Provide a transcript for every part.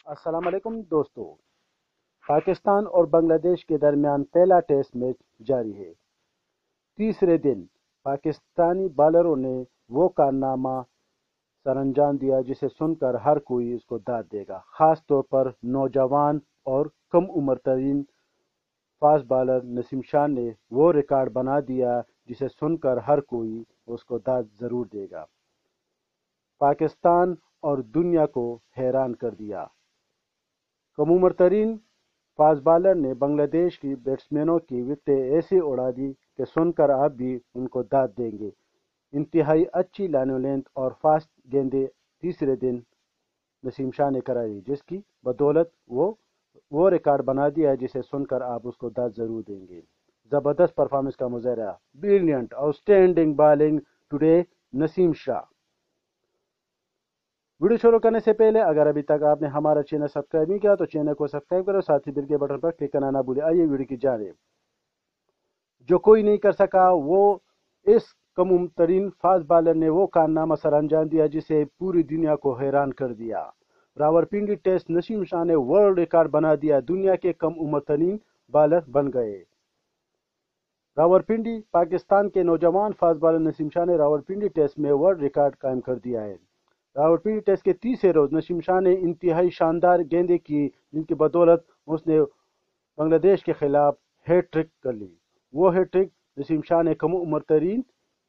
السلام علیکم دوستو، پاکستان اور بنگلہ دیش کے درمیان پہلا ٹیسٹ میچ جاری ہے۔ تیسرے دن پاکستانی بالروں نے وہ کارنامہ سر انجام دیا جسے سن کر ہر کوئی اس کو داد دے گا، خاص طور پر نوجوان اور کم عمر ترین فاسٹ بالر نسیم شاہ نے وہ ریکارڈ بنا دیا جسے سن کر ہر کوئی اس کو داد ضرور دے گا۔ پاکستان اور دنیا کو حیران کر دیا۔ کم عمر ترین فاسٹ بالر نے بنگلہ دیش کی بیٹسمینوں کی وکٹیں ایسی اڑا دی کہ سن کر آپ بھی ان کو داد دیں گے۔ انتہائی اچھی لائن لینتھ اور فاسٹ گیندیں تیسرے دن نسیم شاہ نے کرائی، جس کی بدولت وہ ریکارڈ بنا دیا جسے سن کر آپ اس کو داد ضرور دیں گے۔ زبردست پرفارمنس کا مظاہرہ، brilliant outstanding bowling today Naseem Shah. Video شروع کرنے سے پہلے اگر ابھی تک آپ نے ہمارا چینل سبسکرائب نہیں کیا تو چینل کو سبسکرائب کرو، ساتھ ہی بیل کے بٹن پر کلک کرنا نہ بھولیں۔ آئیے ویڈیو کی جانب۔ جو کوئی نہیں کر سکا وہ اس کم عمر ترین فاسٹ بالر نے وہ کارنامہ سر انجام دیا جسے پوری دنیا کو حیران کر دیا۔ راولپنڈی ٹیسٹ نسیم شاہ نے ورلڈ ریکارڈ بنا دیا، دنیا کے کم عمر ترین بالر بن گئے۔ راولپنڈی پاکستان کے نوجوان فاسٹ بالر نسیم شاہ نے راولپنڈی ٹیسٹ میں ورلڈ ریکارڈ قائم کر دیا ہے۔ راولپنڈی ٹیسٹ کے تیسرے روز نسیم شاہ نے انتہائی شاندار گیندیں کی، جن کی بدولت اس نے بنگلہ دیش کے خلاف ہیٹرک کر لی۔ وہ ہیٹرک نسیم شاہ نے کم عمر ترین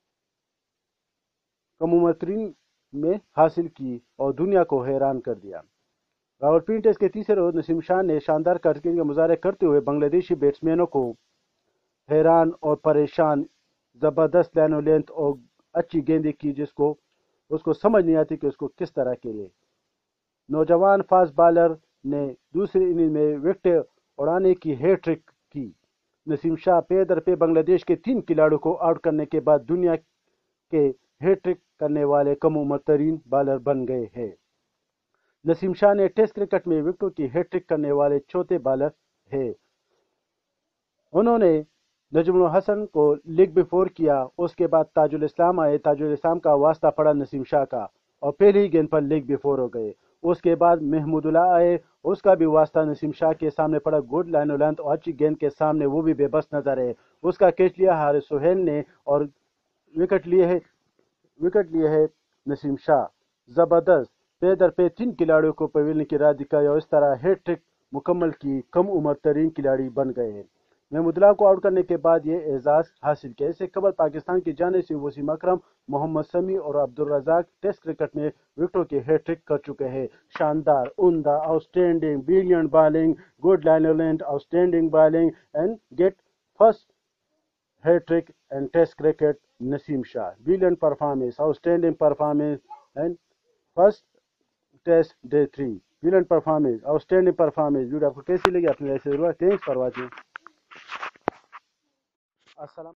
میں حاصل کی اور دنیا کو حیران کر دیا۔ راولپنڈی ٹیسٹ کے تیسرے روز نسیم شاہ نے شاندار کارکردگی کا مظاہرہ کرتے ہوئے بنگلہ دیشی بیٹسمینوں کو حیران اور پریشان، زبردست لائن و لینتھ اور اچھی گیندیں کی جس کو اس کو سمجھ نہیں آتی کہ اس کو کس طرح کھیلے۔ نوجوان فاسٹ بالر نے دوسری اننگ میں وکٹیں اڑانے کی ہیٹرک کی۔ نسیم شاہ پے در پے بنگلہ دیش کے 3 کھلاڑیوں کو آؤٹ کرنے کے بعد دنیا کے ہیٹرک کرنے والے کم عمر ترین بالر بن گئے ہیں۔ نسیم شاہ نے ٹیسٹ کرکٹ میں وکٹوں کی ہیٹرک کرنے والے چوتھے بالر ہیں۔ انہوں نے نجم الحسن کو لیگ بفور کیا، اس کے بعد تاج الاسلام آئے، تاج الاسلام کا واسطہ پڑا نسیم شاہ کا اور پہلی گیند پر لیگ بفور ہو گئے۔ اس کے بعد محمود اللہ آئے، اس کا بھی واسطہ نسیم شاہ کے سامنے پڑا، گڈ لائن و لینتھ اور اچھی گیند کے سامنے وہ بھی بے بس نظر ہے۔ اس کا کیچ لیا حارث سہیل نے اور وکٹ لیے ہے نسیم شاہ۔ زبردست پے در پے 3 کھلاڑیوں کو پویلین کی راہ دکھائی اور اس طرح ہیٹرک مکمل کی، کم عمر ترین کھلاڑی بن گئے ہیں۔ محمود اللہ کو آؤٹ کرنے کے بعد یہ اعزاز حاصل کیا۔ اس سے قبل پاکستان کی جانب سے وسیم اکرم، محمد سمیع اور عبدالرزاق ٹیسٹ کرکٹ میں وکٹوں کی ہیٹرک کر چکے ہیں۔ شاندار، عمدہ، outstanding, brilliant bowling, good line length, outstanding bowling and get first hat trick and test cricket Naseem Shah. Brilliant performance, outstanding performance and first test day 3۔ Brilliant performance, outstanding performance. Video آپ کو کیسی لگی اپنی رائے سے ضرور۔ Thanks for watching. السلام